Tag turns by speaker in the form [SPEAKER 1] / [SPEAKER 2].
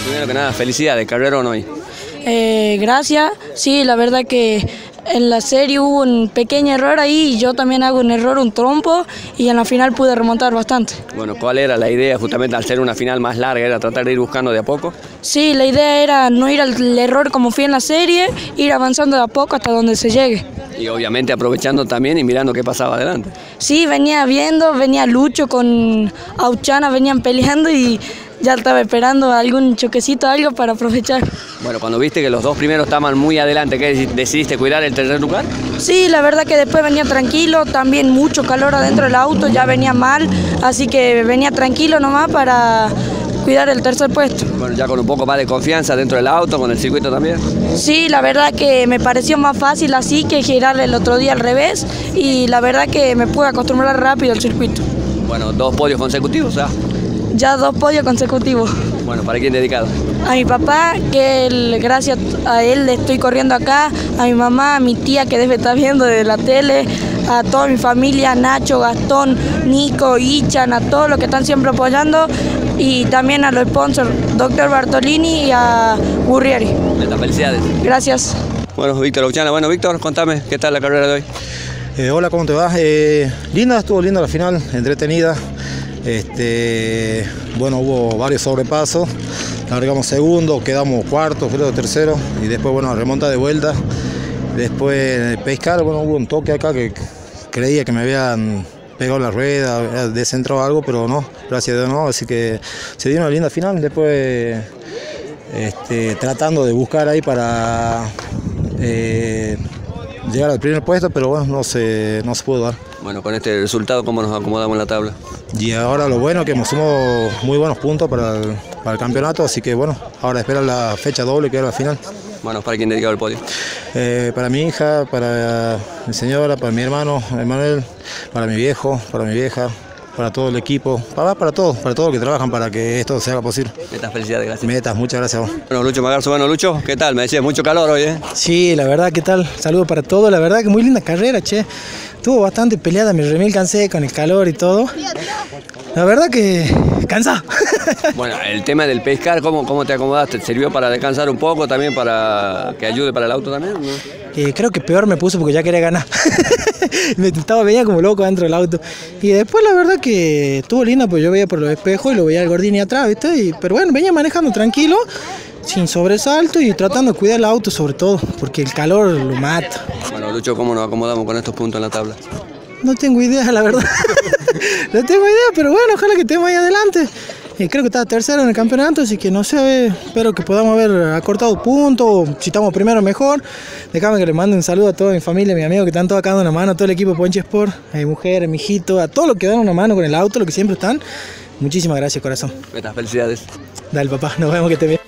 [SPEAKER 1] Primero que nada, felicidades, carrerón hoy.
[SPEAKER 2] Gracias, sí, la verdad que en la serie hubo un pequeño error ahí y yo también hago un error, un trompo, y en la final pude remontar bastante.
[SPEAKER 1] Bueno, ¿cuál era la idea justamente al ser una final más larga? ¿Era tratar de ir buscando de a poco?
[SPEAKER 2] Sí, la idea era no ir al error como fui en la serie, ir avanzando de a poco hasta donde se llegue.
[SPEAKER 1] Y obviamente aprovechando también y mirando qué pasaba adelante.
[SPEAKER 2] Sí, venía viendo, venía Lucho con Auchana, venían peleando y ya estaba esperando algún choquecito, algo para aprovechar.
[SPEAKER 1] Bueno, cuando viste que los dos primeros estaban muy adelante, ¿qué decidiste cuidar el tercer lugar?
[SPEAKER 2] Sí, la verdad que después venía tranquilo, también mucho calor adentro del auto, ya venía mal, así que venía tranquilo nomás para cuidar el tercer puesto.
[SPEAKER 1] Bueno, ya con un poco más de confianza dentro del auto, con el circuito también.
[SPEAKER 2] Sí, la verdad que me pareció más fácil así que girarle el otro día al revés y la verdad que me pude acostumbrar rápido al circuito.
[SPEAKER 1] Bueno, 2 podios consecutivos, ¿ah?
[SPEAKER 2] Ya 2 podios consecutivos.
[SPEAKER 1] Bueno, ¿para quién dedicado?
[SPEAKER 2] A mi papá, que gracias a él estoy corriendo acá, a mi mamá, a mi tía que debe estar viendo de la tele, a toda mi familia, Nacho, Gastón, Nico, Ichan, a todos los que están siempre apoyando y también a los sponsors, Dr. Bartolini y a Gurrieri.
[SPEAKER 1] Felicidades.
[SPEAKER 2] Gracias.
[SPEAKER 1] Bueno, Víctor Auchana. Bueno, Víctor, contame, ¿qué tal la carrera de hoy?
[SPEAKER 3] Hola, ¿cómo te va? Linda, estuvo linda la final, entretenida. Bueno, hubo varios sobrepasos, largamos segundo, quedamos cuarto, creo tercero, y después, bueno, remonta de vuelta. Después pescar, bueno, hubo un toque acá que creía que me habían pegado la rueda, había descentrado algo, pero no, gracias a Dios no, así que se dio una linda final. Después tratando de buscar ahí para llegar al primer puesto, pero bueno, no se pudo dar.
[SPEAKER 1] Bueno, con este resultado, ¿cómo nos acomodamos en la tabla?
[SPEAKER 3] Y ahora lo bueno es que hemos sumado muy buenos puntos para el campeonato, así que bueno, ahora espera la fecha doble que era la final.
[SPEAKER 1] Bueno, ¿para quién dedicado el podio?
[SPEAKER 3] Para mi hija, para mi señora, para mi hermano Emanuel, para mi viejo, para mi vieja, para todo el equipo, para todos los que trabajan para que esto se haga posible.
[SPEAKER 1] Metas, felicidades, gracias.
[SPEAKER 3] Metas, muchas gracias a vos.
[SPEAKER 1] Bueno, Lucho Magarzo, bueno, Lucho, ¿qué tal? Me decías, mucho calor hoy, ¿eh?
[SPEAKER 4] Sí, la verdad, ¿qué tal? Saludos para todos, la verdad que muy linda carrera, che. Estuvo bastante peleada, me remil cansé con el calor y todo. La verdad que cansado.
[SPEAKER 1] Bueno, el tema del pescar, ¿cómo te acomodaste? ¿Sirvió para descansar un poco, también para que ayude para el auto también? ¿No?
[SPEAKER 4] Creo que peor me puso porque ya quería ganar. Venía como loco dentro del auto. Y después la verdad que estuvo linda, pues yo veía por los espejos y lo veía al Gordini atrás, ¿viste? Pero bueno, venía manejando tranquilo, sin sobresalto y tratando de cuidar el auto sobre todo, porque el calor lo mata.
[SPEAKER 1] Bueno, Lucho, ¿cómo nos acomodamos con estos puntos en la tabla?
[SPEAKER 4] No tengo idea, la verdad. No tengo idea, pero bueno, ojalá que estemos ahí adelante. Creo que está tercero en el campeonato, así que no sé, espero que podamos haber acortado puntos, o si estamos primero mejor. Déjame que le mande un saludo a toda mi familia, a mis amigos que están todos acá dando una mano, a todo el equipo Ponche Sport, a mi mujer, a mi hijito, a todos los que dan una mano con el auto, los que siempre están. Muchísimas gracias, corazón.
[SPEAKER 1] Metas, felicidades.
[SPEAKER 4] Dale, papá, nos vemos, que estés bien.